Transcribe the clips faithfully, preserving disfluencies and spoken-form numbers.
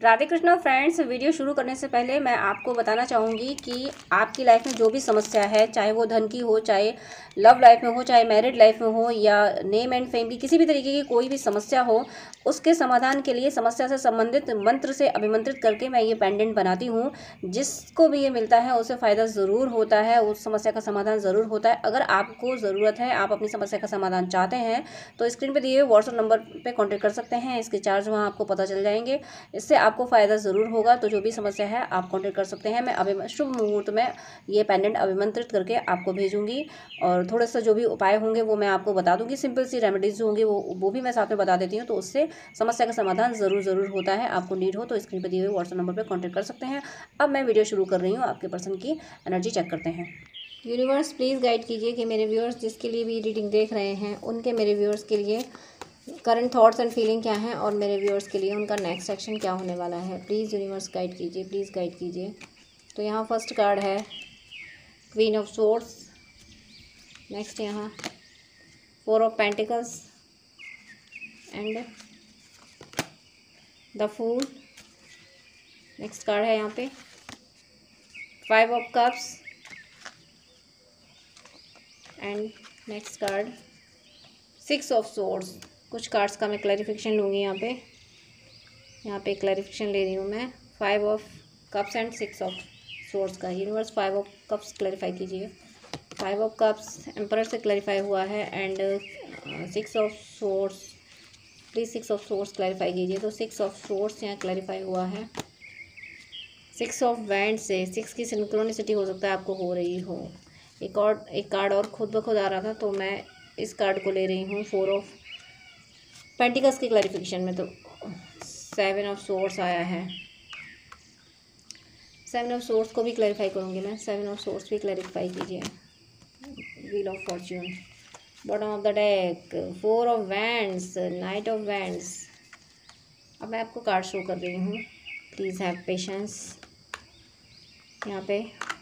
Radhe Krishna friends, video शुरू करने से पहले मैं आपको बताना चाहूँगी कि आपकी लाइफ में जो भी समस्या है, चाहे वो धन की हो, चाहे लव लाइफ में हो, चाहे मैरिड लाइफ में हो या नेम एंड फेम की किसी भी तरीके की कोई भी समस्या हो, उसके समाधान के लिए समस्या से संबंधित मंत्र से अभिमंत्रित करके मैं ये पेंडेंट बनाती हूँ। जिसको भी ये मिलता है उसे फ़ायदा ज़रूर होता है, उस समस्या का समाधान ज़रूर होता है। अगर आपको ज़रूरत है, आप अपनी समस्या का समाधान चाहते हैं तो स्क्रीन पर दिए हुए व्हाट्सएप नंबर पर कॉन्टैक्ट कर सकते हैं। इसके चार्ज वहाँ आपको पता चल जाएंगे। इससे आपको फ़ायदा ज़रूर होगा। तो जो भी समस्या है आप कांटेक्ट कर सकते हैं। मैं अभी शुभ मुहूर्त में ये पेंडेंट अभिमंत्रित करके आपको भेजूंगी और थोड़ा सा जो भी उपाय होंगे वो मैं आपको बता दूंगी। सिंपल सी रेमेडीज़ जो होंगी वो वो भी मैं साथ में बता देती हूँ। तो उससे समस्या का समाधान ज़रूर ज़रूर होता है। आपको नीड हो तो स्क्रीन पर दिए हुए व्हाट्सएप नंबर पर कॉन्टैक्ट कर सकते हैं। अब मैं वीडियो शुरू कर रही हूँ। आपके पर्सन की एनर्जी चेक करते हैं। यूनिवर्स प्लीज़ गाइड कीजिए कि मेरे व्यूअर्स जिसके लिए भी रीडिंग देख रहे हैं उनके मेरे व्यूअर्स के लिए करंट थॉट्स एंड फीलिंग क्या है और मेरे व्यूअर्स के लिए उनका नेक्स्ट एक्शन क्या होने वाला है। प्लीज़ यूनिवर्स गाइड कीजिए, प्लीज़ गाइड कीजिए। तो यहाँ फर्स्ट कार्ड है क्वीन ऑफ सोर्ड्स, नेक्स्ट यहाँ four of pentacles and the fool. Next card है यहाँ पे five of cups and next card six of swords. कुछ कार्ड्स का मैं क्लैरिफिकेशन लूँगी यहाँ पे यहाँ पे क्लैरिफिकेशन ले रही हूँ मैं। Five of cups and six of swords का। Universe five of cups clarify कीजिए। फाइव ऑफ कप्स एम्परर से क्लैरिफाई हुआ है and six of swords, please six of swords clarify कीजिए। तो सिक्स ऑफ सोर्ड्स यहाँ क्लैरिफाई हुआ है। सिक्स ऑफ वैंड से सिक्स की सिंक्रोनिसिटी हो सकता है आपको हो रही हो। एक और एक कार्ड और खुद ब खुद आ रहा था तो मैं इस कार्ड को ले रही हूँ फोर ऑफ पेंटिकल्स की क्लैरिफिकेशन में। तो सेवन ऑफ सोर्ड्स आया है। सेवन ऑफ सोर्ड्स को भी क्लैरिफाई करूँगी मैं। सेवन ऑफ सोर्ड्स भी क्लैरिफाई कीजिए। Wheel of fortune, bottom of the deck, four of wands, knight of wands. अब मैं आपको कार्ड शो कर रही हूँ, प्लीज़ हैव पेशेंस। यहाँ पे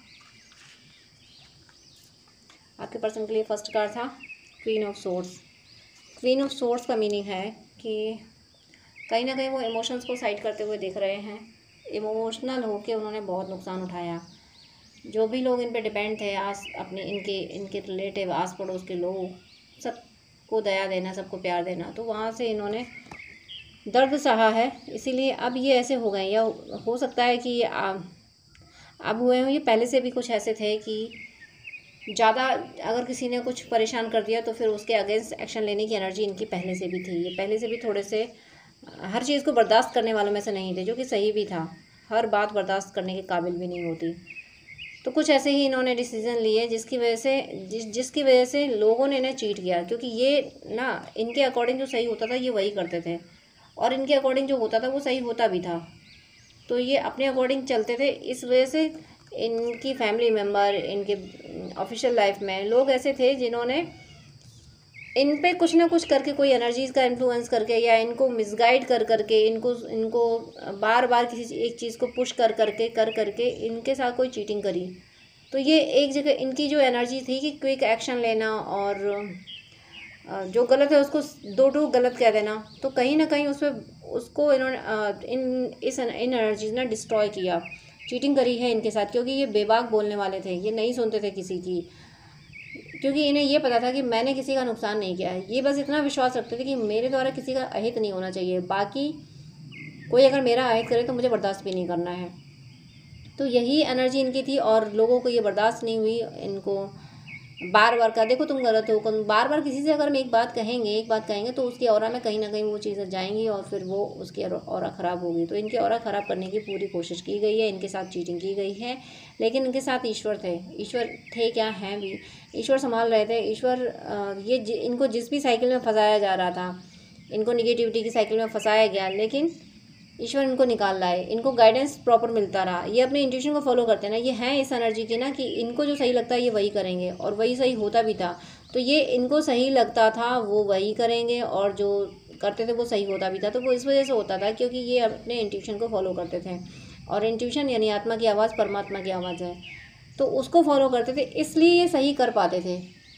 आपके पर्सन के लिए फर्स्ट कार्ड था queen of swords. Queen of swords का मीनिंग है कि कहीं ना कहीं वो इमोशंस को साइड करते हुए दिख रहे हैं। इमोशनल होके उन्होंने बहुत नुकसान उठाया। जो भी लोग इन पे डिपेंड थे, आस अपने इनके इनके रिलेटिव, आस पड़ोस के लोग, सबको दया देना, सबको प्यार देना, तो वहाँ से इन्होंने दर्द सहा है। इसीलिए अब ये ऐसे हो गए। या हो सकता है कि ये अब हुए हों, ये पहले से भी कुछ ऐसे थे कि ज़्यादा अगर किसी ने कुछ परेशान कर दिया तो फिर उसके अगेंस्ट एक्शन लेने की एनर्जी इनकी पहले से भी थी। ये पहले से भी थोड़े से हर चीज़ को बर्दाश्त करने वालों में से नहीं थे, जो कि सही भी था। हर बात बर्दाश्त करने के काबिल भी नहीं होती। तो कुछ ऐसे ही इन्होंने डिसीजन लिए जिसकी वजह से जिस जिसकी वजह से लोगों ने इन्हें चीट किया। क्योंकि ये ना इनके अकॉर्डिंग जो सही होता था ये वही करते थे और इनके अकॉर्डिंग जो होता था वो सही होता भी था। तो ये अपने अकॉर्डिंग चलते थे। इस वजह से इनकी फैमिली मेम्बर, इनके ऑफिशियल लाइफ में लोग ऐसे थे जिन्होंने इन पे कुछ ना कुछ करके, कोई एनर्जीज़ का इन्फ्लुएंस करके या इनको मिसगाइड कर करके, इनको इनको बार बार किसी एक चीज़ को पुश कर करके कर करके इनके साथ कोई चीटिंग करी। तो ये एक जगह इनकी जो एनर्जी थी कि क्विक एक्शन लेना और जो गलत है उसको दो टू गलत कह देना, तो कहीं ना कहीं उसमें उसको इन्होंने इन इस इन एनर्जीज ने डिस्ट्रॉय किया। चीटिंग करी है इनके साथ, क्योंकि ये बेबाक बोलने वाले थे। ये नहीं सुनते थे किसी की, क्योंकि इन्हें ये पता था कि मैंने किसी का नुकसान नहीं किया है। ये बस इतना विश्वास रखते थे कि मेरे द्वारा किसी का अहित नहीं होना चाहिए, बाकी कोई अगर मेरा अहित करे तो मुझे बर्दाश्त भी नहीं करना है। तो यही एनर्जी इनकी थी और लोगों को ये बर्दाश्त नहीं हुई। इनको बार बार का देखो तुम गलत हो, बार बार किसी से अगर हम एक बात कहेंगे एक बात कहेंगे तो उसकी ऑरा में कहीं ना कहीं वो चीज़ें जाएंगी और फिर वो उसकी ऑरा ख़राब होगी। तो इनकी ऑरा ख़राब करने की पूरी कोशिश की गई है। इनके साथ चीटिंग की गई है, लेकिन इनके साथ ईश्वर थे। ईश्वर थे क्या, हैं भी। ईश्वर संभाल रहे थे। ईश्वर ये इनको जिस भी साइकिल में फंसाया जा रहा था, इनको निगेटिविटी की साइकिल में फंसाया गया, लेकिन ईश्वर इनको निकाल लाए। इनको गाइडेंस प्रॉपर मिलता रहा। ये अपने इंट्यूशन को फॉलो करते हैं ना। ये हैं इस एनर्जी की ना कि इनको जो सही लगता है ये वही करेंगे और वही सही होता भी था। तो ये इनको सही लगता था वो वही करेंगे और जो करते थे वो सही होता भी था। तो वो इस वजह से होता था क्योंकि ये अपने इंट्यूशन को फॉलो करते थे और इंट्यूशन यानी आत्मा की आवाज़ परमात्मा की आवाज़ है, तो उसको फॉलो करते थे, इसलिए ये सही कर पाते थे।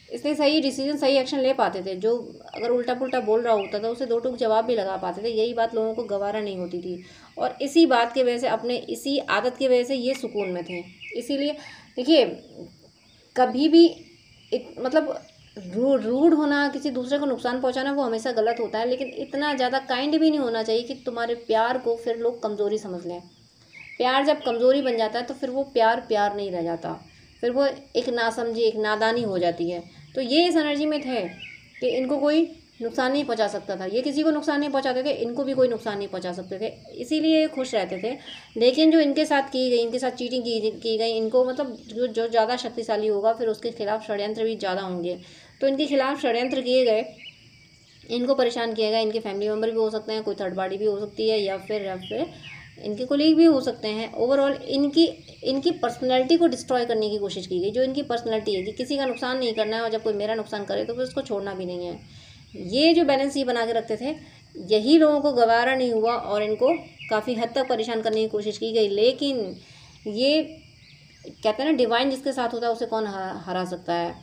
इसलिए सही डिसीजन सही एक्शन ले पाते थे। जो अगर उल्टा पुल्टा बोल रहा होता था उसे दो टूक जवाब भी लगा पाते थे। यही बात लोगों को गवारा नहीं होती थी, और इसी बात की वजह से, अपने इसी आदत की वजह से ये सुकून में थे। इसीलिए देखिए, कभी भी इत, मतलब रू रूड होना, किसी दूसरे को नुकसान पहुंचाना, वो हमेशा गलत होता है। लेकिन इतना ज़्यादा काइंड भी नहीं होना चाहिए कि तुम्हारे प्यार को फिर लोग कमज़ोरी समझ लें। प्यार जब कमज़ोरी बन जाता है तो फिर वो प्यार प्यार नहीं रह जाता, फिर वो एक नासमझी, एक नादानी हो जाती है। तो ये इस एनर्जी में थे कि इनको कोई नुकसान नहीं पहुंचा सकता था। ये किसी को नुकसान नहीं पहुंचाते थे, इनको भी कोई नुकसान नहीं पहुंचा सकते थे, इसीलिए ये खुश रहते थे। लेकिन जो इनके साथ की गई, इनके साथ चीटिंग की की गई, इनको मतलब जो जो ज़्यादा शक्तिशाली होगा फिर उसके खिलाफ षड्यंत्र भी ज़्यादा होंगे। तो इनके खिलाफ षड्यंत्र किए गए, इनको परेशान किया गया। इनके फैमिली मेम्बर भी हो सकते हैं, कोई थर्ड पार्टी भी हो सकती है, या फिर या फिर इनके कोलीग भी हो सकते हैं। ओवरऑल इनकी इनकी पर्सनैलिटी को डिस्ट्रॉय करने की कोशिश की गई। जो इनकी पर्सनैलिटी है कि किसी का नुकसान नहीं करना है, और जब कोई मेरा नुकसान करे तो फिर उसको छोड़ना भी नहीं है। ये जो बैलेंस ये बना के रखते थे, यही लोगों को गवारा नहीं हुआ और इनको काफ़ी हद तक परेशान करने की कोशिश की गई। लेकिन ये कहते हैं ना, डिवाइन जिसके साथ होता है उसे कौन हरा हरा सकता है।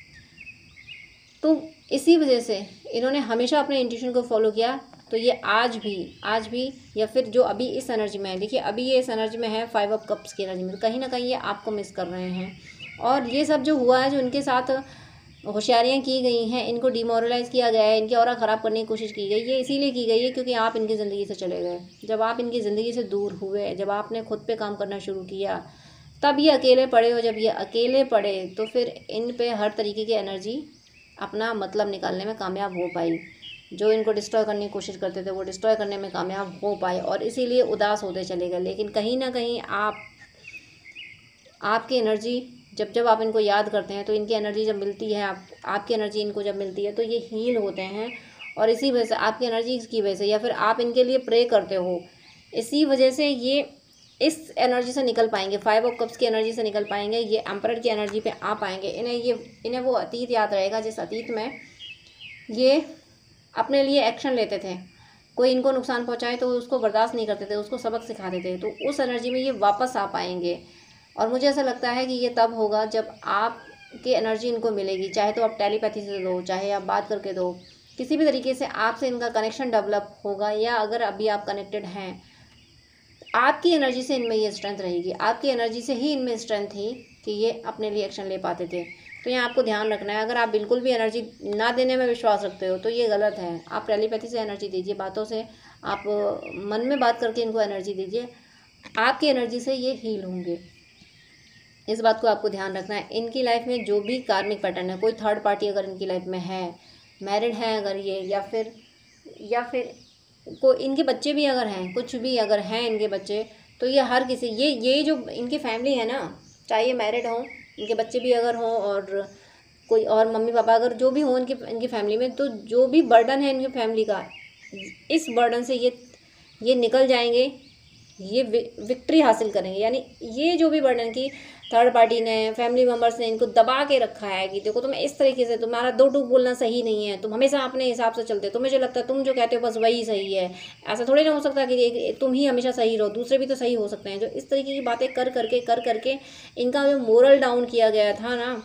तो इसी वजह से इन्होंने हमेशा अपने इंट्यूशन को फॉलो किया। तो ये आज भी आज भी या फिर जो अभी इस एनर्जी में है, देखिए अभी ये इस एनर्जी में है, फाइव ऑफ कप्स की एनर्जी में, कहीं ना कहीं ये आपको मिस कर रहे हैं। और ये सब जो हुआ है, जो इनके साथ होशियारियाँ की गई हैं, इनको डिमोरलाइज़ किया गया है, इनकी ऑरा ख़राब करने की कोशिश की गई, ये इसीलिए की गई है क्योंकि आप इनकी ज़िंदगी से चले गए। जब आप इनकी ज़िंदगी से दूर हुए, जब आपने खुद पे काम करना शुरू किया, तब ये अकेले पड़े हो। जब ये अकेले पड़े तो फिर इन पे हर तरीके की एनर्जी अपना मतलब निकालने में कामयाब हो पाई। जो इनको डिस्ट्रॉय करने की कोशिश करते थे वो डिस्ट्रॉय करने में कामयाब हो पाए, और इसीलिए उदास होते चले गए। लेकिन कहीं ना कहीं आप आपकी एनर्जी, जब जब आप इनको याद करते हैं तो इनकी एनर्जी जब मिलती है, आप आपकी एनर्जी इनको जब मिलती है तो ये हील होते हैं। और इसी वजह से, आपकी एनर्जी की वजह से, या फिर आप इनके लिए प्रे करते हो, इसी वजह से ये इस एनर्जी से निकल पाएंगे, फाइव ऑफ कप्स की एनर्जी से निकल पाएंगे, ये एम्परर की एनर्जी पे आ पाएंगे। इन्हें ये इन्हें वो अतीत याद रहेगा जिस अतीत में ये अपने लिए एक्शन लेते थे। कोई इनको नुकसान पहुंचाए तो उसको बर्दाश्त नहीं करते थे, उसको सबक सिखाते थे। तो उस एनर्जी में ये वापस आ पाएंगे। और मुझे ऐसा लगता है कि ये तब होगा जब आपकी एनर्जी इनको मिलेगी, चाहे तो आप टेलीपैथी से दो, चाहे आप बात करके दो, किसी भी तरीके से आपसे इनका कनेक्शन डेवलप होगा। या अगर अभी आप कनेक्टेड हैं, आपकी एनर्जी से इनमें ये स्ट्रेंथ रहेगी, आपकी एनर्जी से ही इनमें स्ट्रेंथ थी कि ये अपने लिए एक्शन ले पाते थे। तो यहाँ आपको ध्यान रखना है, अगर आप बिल्कुल भी एनर्जी ना देने में विश्वास रखते हो तो ये गलत है। आप टेलीपैथी से एनर्जी दीजिए, बातों से, आप मन में बात करके इनको एनर्जी दीजिए, आपकी एनर्जी से ये हील होंगे। इस बात को आपको ध्यान रखना है। इनकी लाइफ में जो भी कार्मिक पैटर्न है, कोई थर्ड पार्टी अगर इनकी लाइफ में है, मैरिड है अगर ये, या फिर या फिर को इनके बच्चे भी अगर हैं, कुछ भी अगर हैं इनके बच्चे, तो ये हर किसी, ये ये जो इनकी फैमिली है ना, चाहे ये मैरिड हों, इनके बच्चे भी अगर हों, और कोई और मम्मी पापा अगर जो भी हों इनकी इनकी फैमिली में, तो जो भी बर्डन है इनकी फैमिली का, इस बर्डन से ये ये निकल जाएंगे, ये विक्ट्री हासिल करेंगे। यानी ये जो भी बर्डन की थर्ड पार्टी ने, फैमिली मेम्बर्स ने इनको दबा के रखा है कि देखो तुम्हें इस तरीके से, तुम्हारा दो टूक बोलना सही नहीं है, तुम हमेशा अपने हिसाब से चलते हो, तुम्हें जो लगता है, तुम जो कहते हो बस वही सही है। ऐसा थोड़ी ना हो सकता कि तुम ही हमेशा सही रहो, दूसरे भी तो सही हो सकते हैं। जो इस तरीके की बातें कर करके कर करके इनका जो मोरल डाउन किया गया था ना,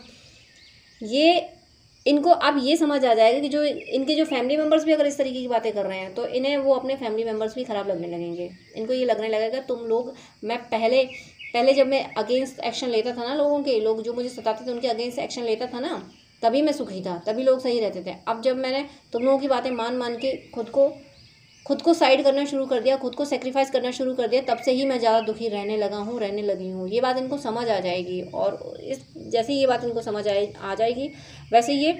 ये इनको अब ये समझ आ जाएगा कि जो इनके जो फैमिली मेम्बर्स भी अगर इस तरीके की बातें कर रहे हैं तो इन्हें वो अपने फैमिली मेम्बर्स भी ख़राब लगने लगेंगे। इनको ये लगने लगेगा तुम लोग, मैं पहले पहले जब मैं अगेंस्ट एक्शन लेता था ना, लोगों के, लोग जो मुझे सताते थे उनके अगेंस्ट एक्शन लेता था ना, तभी मैं सुखी था, तभी लोग सही रहते थे। अब जब मैंने तुम लोगों की बातें मान मान के खुद को खुद को साइड करना शुरू कर दिया, खुद को सेक्रीफाइस करना शुरू कर दिया, तब से ही मैं ज़्यादा दुखी रहने लगा हूँ, रहने लगी हूँ। ये बात इनको समझ आ जाएगी, और इस जैसे ये बात इनको समझ आए आ जाएगी वैसे ये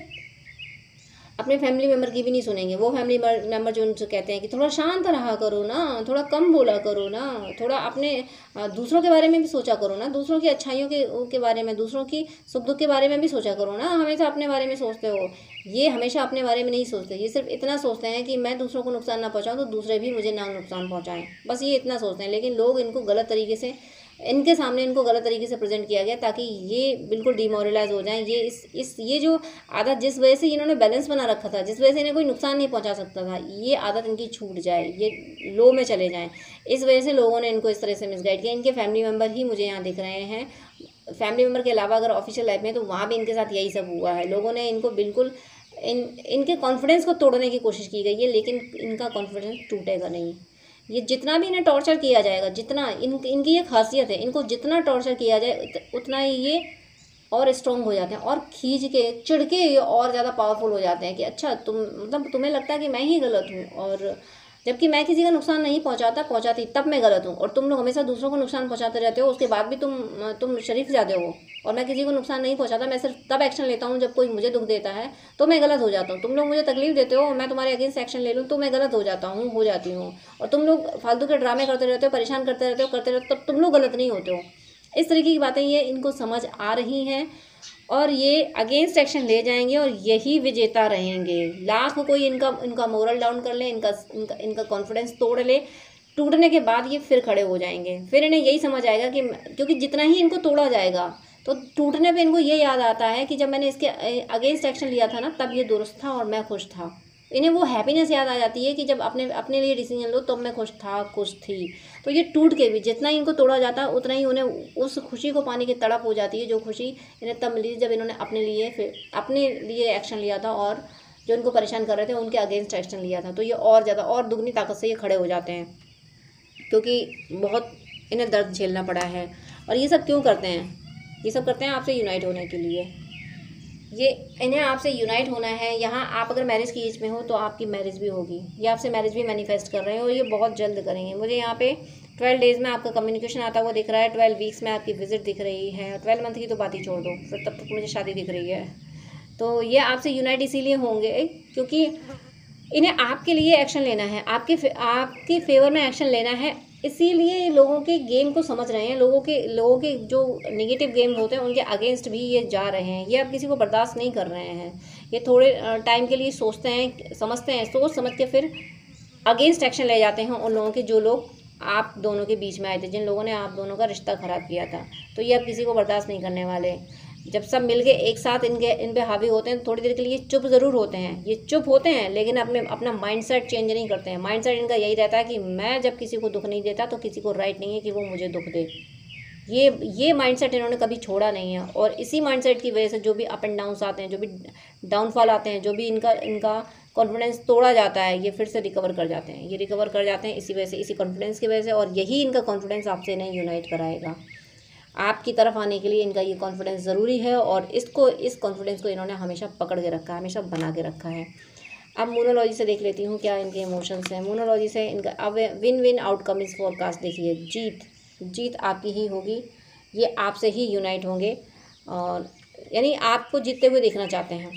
अपने फैमिली मेम्बर की भी नहीं सुनेंगे। वो फैमिली मेम्बर जो उनसे कहते हैं कि थोड़ा शांत रहा करो ना, थोड़ा कम बोला करो ना, थोड़ा अपने दूसरों के बारे में भी सोचा करो ना, दूसरों की अच्छाइयों के के बारे में, दूसरों की सुख दुख के बारे में भी सोचा करो ना, हमेशा अपने बारे में सोचते हो। ये हमेशा अपने बारे में नहीं सोचते, ये सिर्फ इतना सोचते हैं कि मैं दूसरों को नुकसान ना पहुँचाऊँ तो दूसरे भी मुझे ना नुकसान पहुँचाएँ, बस ये इतना सोचते हैं। लेकिन लोग इनको गलत तरीके से, इनके सामने इनको गलत तरीके से प्रेजेंट किया गया ताकि ये बिल्कुल डिमोरलाइज हो जाएं। ये इस इस ये जो आदत, जिस वजह से इन्होंने बैलेंस बना रखा था, जिस वजह से इन्हें कोई नुकसान नहीं पहुंचा सकता था, ये आदत इनकी छूट जाए, ये लो में चले जाएं। इस वजह से लोगों ने इनको इस तरह से मिसगाइड किया। इनके फैमिली मेम्बर ही मुझे यहाँ दिख रहे हैं, फैमिली मेम्बर के अलावा अगर ऑफिशियल लाइफ में, तो वहाँ भी इनके साथ यही सब हुआ है। लोगों ने इनको बिल्कुल इन इनके कॉन्फिडेंस को तोड़ने की कोशिश की गई है, लेकिन इनका कॉन्फिडेंस टूटेगा नहीं। ये जितना भी इन्हें टॉर्चर किया जाएगा, जितना इन इनकी ये खासियत है, इनको जितना टॉर्चर किया जाए उतना ही ये और स्ट्रॉन्ग हो जाते हैं, और खींच के चिढ़ के ये और ज़्यादा पावरफुल हो जाते हैं कि अच्छा तुम, मतलब तुम्हें लगता है कि मैं ही गलत हूँ, और जबकि मैं किसी का नुकसान नहीं पहुंचाता पहुंचाती तब मैं गलत हूँ, और तुम लोग हमेशा दूसरों को नुकसान पहुंचाते रहते हो, उसके बाद भी तुम तुम शरीफ ज़्यादा हो, और मैं किसी को नुकसान नहीं पहुंचाता। मैं सिर्फ तब एक्शन लेता हूँ जब कोई मुझे दुख देता है, तो मैं गलत हो जाता हूँ। तुम लोग मुझे तकलीफ देते हो और मैं तुम्हारे अगेंस्ट एक्शन ले लूँ तो मैं गलत हो जाता हूँ, हो जाती हूँ। और तुम लोग फालतू के ड्रामे करते रहते हो, परेशान करते रहते हो करते रहते हो तब तुम लोग गलत नहीं होते हो। इस तरीके की बातें ये इनको समझ आ रही हैं, और ये अगेंस्ट एक्शन ले जाएंगे और यही विजेता रहेंगे। लाख कोई इनका इनका मोरल डाउन कर ले, इनका इनका इनका कॉन्फिडेंस तोड़ ले, टूटने के बाद ये फिर खड़े हो जाएंगे। फिर इन्हें यही समझ आएगा कि, क्योंकि जितना ही इनको तोड़ा जाएगा तो टूटने पे इनको ये याद आता है कि जब मैंने इसके अगेंस्ट एक्शन लिया था ना, तब ये दुरुस्त था और मैं खुश था। इन्हें वो हैप्पीनेस याद आ जाती है कि जब अपने अपने लिए डिसीजन लो तब मैं खुश था, खुश थी। तो ये टूट के भी जितना ही इनको तोड़ा जाता है उतना ही उन्हें उस खुशी को पाने की तड़प हो जाती है, जो खुशी इन्हें तब मिली जब इन्होंने अपने लिए फिर अपने लिए एक्शन लिया था, और जो इनको परेशान कर रहे थे उनके अगेंस्ट एक्शन लिया था। तो ये और ज़्यादा और दुगनी ताकत से ये खड़े हो जाते हैं, क्योंकि बहुत इन्हें दर्द झेलना पड़ा है। और ये सब क्यों करते हैं? ये सब करते हैं आपसे यूनाइट होने के लिए। ये इन्हें आपसे यूनाइट होना है। यहाँ आप अगर मैरिज की एज में हो तो आपकी मैरिज भी होगी, ये आपसे मैरिज भी मैनिफेस्ट कर रहे हैं, और ये बहुत जल्द करेंगे। मुझे यहाँ पे ट्वेल्व डेज़ में आपका कम्युनिकेशन आता हुआ दिख रहा है, ट्वेल्व वीक्स में आपकी विजिट दिख रही है, ट्वेल्व मंथ की तो बात ही छोड़ दो, फिर तब तक मुझे शादी दिख रही है। तो ये आपसे यूनाइट इसीलिए होंगे क्योंकि इन्हें आपके लिए एक्शन लेना है, आपके आपके फेवर में एक्शन लेना है। इसीलिए लोगों के गेम को समझ रहे हैं, लोगों के लोगों के जो नेगेटिव गेम होते हैं उनके अगेंस्ट भी ये जा रहे हैं। ये अब किसी को बर्दाश्त नहीं कर रहे हैं। ये थोड़े टाइम के लिए सोचते हैं, समझते हैं, सोच समझ के फिर अगेंस्ट एक्शन ले जाते हैं उन लोगों के जो लोग आप दोनों के बीच में आए थे, जिन लोगों ने आप दोनों का रिश्ता ख़राब किया था। तो ये अब किसी को बर्दाश्त नहीं करने वाले। जब सब मिलके एक साथ इनके इन पे हावी होते हैं, थोड़ी देर के लिए चुप ज़रूर होते हैं, ये चुप होते हैं, लेकिन अपने अपना माइंडसेट चेंज नहीं करते हैं। माइंडसेट इनका यही रहता है कि मैं जब किसी को दुख नहीं देता तो किसी को राइट नहीं है कि वो मुझे दुख दे। ये ये माइंडसेट इन्होंने कभी छोड़ा नहीं है, और इसी माइंडसेट की वजह से जो भी अप एंड डाउन्स आते हैं, जो भी डाउनफॉल आते हैं, जो भी इनका इनका कॉन्फिडेंस तोड़ा जाता है, ये फिर से रिकवर कर जाते हैं। ये रिकवर कर जाते हैं इसी वजह से, इसी कॉन्फिडेंस की वजह से। और यही इनका कॉन्फिडेंस आपसे नहीं यूनाइट कराएगा। आपकी तरफ आने के लिए इनका ये कॉन्फिडेंस ज़रूरी है, और इसको इस कॉन्फिडेंस को इन्होंने हमेशा पकड़ के रखा है, हमेशा बना के रखा है। अब मोनोलॉजी से देख लेती हूँ क्या इनके इमोशंस हैं। मोनोलॉजी से इनका अब विन विन आउटकम इस फोरकास्ट देखिए। जीत जीत आपकी ही होगी, ये आपसे ही यूनाइट होंगे, और यानी आपको जीतते हुए देखना चाहते हैं,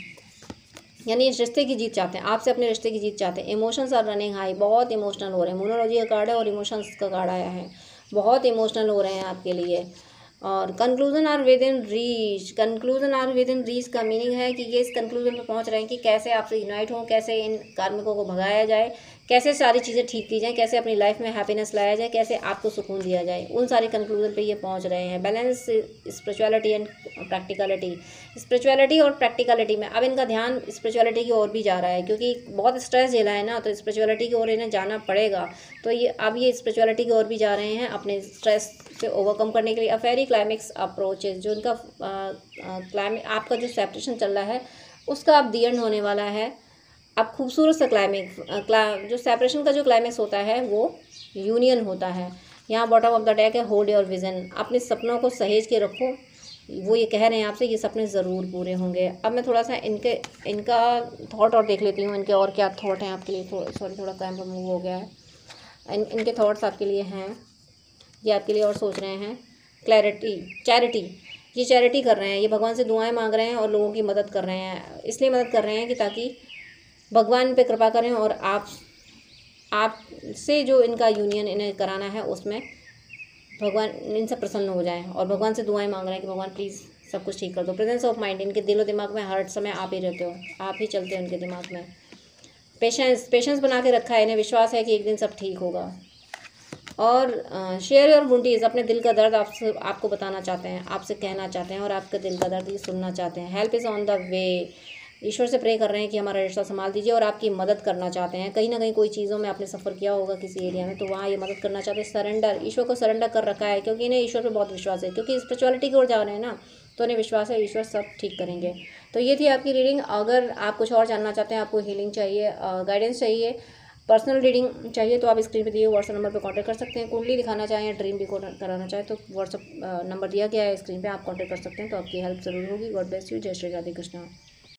यानी इस रिश्ते की जीत चाहते हैं, आपसे अपने रिश्ते की जीत चाहते हैं। इमोशंस आर रनिंग हाई, बहुत इमोशनल हो रहे हैं। मोनोलॉजी का कार्ड है और इमोशंस का कार्ड आया है, बहुत इमोशनल हो रहे हैं आपके लिए। और conclusion are within reach, conclusion are within reach का मीनिंग है कि ये इस कंक्लूजन पे पहुंच रहे हैं कि कैसे आपसे यूनाइट हों, कैसे इन कार्मिकों को भगाया जाए, कैसे सारी चीज़ें ठीक की जाएँ, कैसे अपनी लाइफ में हैप्पीनेस लाया जाए, कैसे आपको सुकून दिया जाए। उन सारी कंक्लूजन पे ये पहुंच रहे हैं। Balance spirituality and practicality, spirituality और प्रैक्टिकलिटी में अब इनका ध्यान स्पिरिचुअलिटी की ओर भी जा रहा है, क्योंकि बहुत स्ट्रेस झेला है ना, तो स्पिरिचुअलिटी की ओर इन्हें जाना पड़ेगा। तो ये अब ये स्पिरिचुअलिटी की ओर भी जा रहे हैं अपने स्ट्रेस से ओवरकम करने के लिए। अ वेरी क्लाइमेक्स अप्रोचेज, जो इनका क्लाइमेक्स आपका जो सेपरेशन चल रहा है उसका अब दी एंड होने वाला है। अब खूबसूरत सा क्लाइमेक्स क्ला जो सेपरेशन का जो क्लाइमेक्स होता है वो यूनियन होता है। यहाँ बॉटम ऑफ द डेक है होल्ड योर विजन, अपने सपनों को सहेज के रखो। वो ये कह रहे हैं आपसे, ये सपने ज़रूर पूरे होंगे। अब मैं थोड़ा सा इनके इनका थॉट और देख लेती हूँ, इनके और क्या थॉट हैं आपके लिए। थोड़ा सॉरी थोड़ा कैमरा मूव हो गया है। इन इनके थॉट्स आपके लिए हैं, ये आपके लिए और सोच रहे हैं। क्लैरिटी, चैरिटी, ये चैरिटी कर रहे हैं, ये भगवान से दुआएं मांग रहे हैं और लोगों की मदद कर रहे हैं। इसलिए मदद कर रहे हैं कि ताकि भगवान पे कृपा करें और आप आप से जो इनका यूनियन इन्हें कराना है उसमें भगवान इनसे प्रसन्न हो जाएं, और भगवान से दुआएं मांग रहे हैं कि भगवान प्लीज़ सब कुछ ठीक कर दो। प्रेजेंस ऑफ माइंड, इनके दिलो दिमाग में हर समय आप ही रहते हो, आप ही चलते हो इनके दिमाग में। पेशेंस, पेशेंस बना के रखा है, इन्हें विश्वास है कि एक दिन सब ठीक होगा। और शेयर योर वुंडीज, अपने दिल का दर्द आपसे आपको बताना चाहते हैं, आपसे कहना चाहते हैं, और आपके दिल का दर्द ये सुनना चाहते हैं। Help is on the way, ईश्वर से प्रे कर रहे हैं कि हमारा रिश्ता संभाल दीजिए और आपकी मदद करना चाहते हैं। कहीं ना कहीं कोई चीज़ों में आपने सफ़र किया होगा किसी एरिया में, तो वहाँ ये मदद करना चाहते हैं। सरेंडर, ईश्वर को सरेंडर कर रखा है, क्योंकि इन्हें ईश्वर पे बहुत विश्वास है, क्योंकि स्पिरिचुअलिटी की ओर जा रहे हैं ना, तो उन्हें विश्वास है ईश्वर सब ठीक करेंगे। तो ये थी आपकी रीडिंग। अगर आप कुछ और जानना चाहते हैं, आपको हीलिंग चाहिए, गाइडेंस चाहिए, पर्सनल रीडिंग चाहिए, तो आप स्क्रीन पे दिए व्हाट्सएप नंबर पे कांटेक्ट कर सकते हैं। कुंडली दिखाना चाहें या ड्रीम भी कराना चाहें तो व्हाट्सएप नंबर दिया गया है स्क्रीन पे, आप कांटेक्ट कर सकते हैं। तो आपकी हेल्प ज़रूर होगी। God bless you. जय श्री राधे कृष्णा।